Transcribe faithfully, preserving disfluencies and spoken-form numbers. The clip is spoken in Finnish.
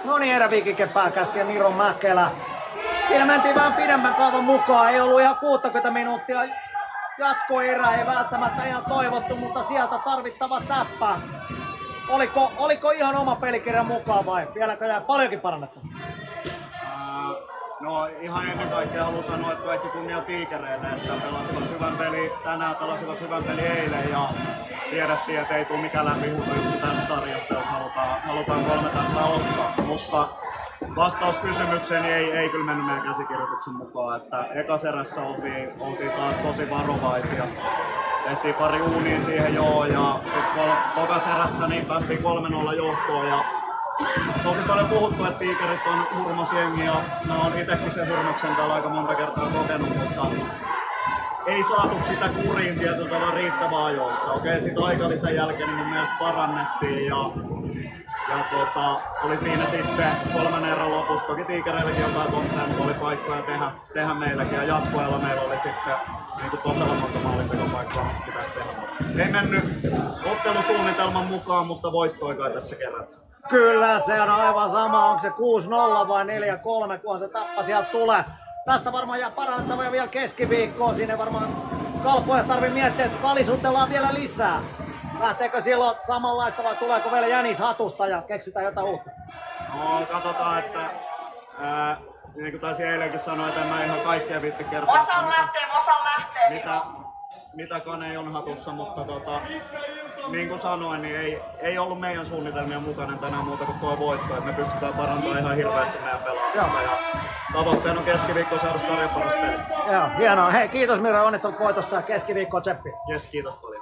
No niin, eräviikinkin pääkäski ja Miro Mäkelä. Siinä mentiin vähän pidemmän kaavan mukaan, ei ollut ihan kuusikymmentä minuuttia. Jatkoerä ei välttämättä ihan toivottu, mutta sieltä tarvittava täppä. Oliko, oliko ihan oma pelikirjan mukaan vai vieläkö jää paljonkin parannettu? No ihan ennen kaikkea haluan sanoa, että kaikki kunnia Tiikereille, että pelasivat hyvän peli tänään, pelasivat hyvän peli eilen ja tiedettiin, että ei tule mikään läpihuuto juttu tästä sarjasta, jos halutaan, halutaan kolme tähtää ottaa. Mutta vastaus kysymykseen ei, ei kyllä mennyt meidän käsikirjoituksen mukaan, että ekaserässä oltiin, oltiin taas tosi varovaisia. Tehtiin pari uunia siihen joo ja sitten tokaserässä niin päästiin kolme nolla johtoon ja tosi paljon puhuttu, että Tiikerit on hurmosjengi ja mä oon itekin sen hurmoksen täällä aika monta kertaa kokenut, mutta ei saatu sitä kuriin tietyllä tavalla riittävän ajoissa. Okei, sit aikalisän jälkeen niin mun mielestä parannettiin ja, ja tota, oli siinä sitten kolmannen erän lopussa. Toki Tiikereilläkin jotain tontteja, mutta oli paikkoja tehdä, tehdä meilläkin ja jatkoajalla meillä oli sitten niin kuin todella monta maalintekopaikkaa, mistä pitäisi tehdä. Ei mennyt ottelusuunnitelman mukaan, mutta voittoi kai tässä kerätään. Kyllä, se on aivan sama, onko se kuusi nolla vai neljä kolme, kunhan se tappa sieltä tulee. Tästä varmaan jää parannettavaa vielä keskiviikkoon, siinä varmaan kalpoja tarvii miettiä, että kalisutellaan vielä lisää. Lähteekö silloin samanlaista vai tuleeko vielä jänis hatusta ja keksitään jotain uutta? No katsotaan, että ää, niin kuin taisin eilenkin sanoa, että en mä ihan kaikkea viitti kertoa. Mosan lähtee, Mosan lähtee. Mitä, mitä Kane on hatussa, mutta tota, niin kuin sanoin, niin ei, ei ollut meidän suunnitelmien mukainen tänään muuta kuin tuo voitto, että me pystytään parantamaan ihan hirveästi meidän pelaamista. Ja tavoitteena on keskiviikko saada sarjan paras peli. Joo, hienoa. Hei, kiitos Miro, onnittelut voitosta ja keskiviikkoa tseppi. Jes, kiitos paljon.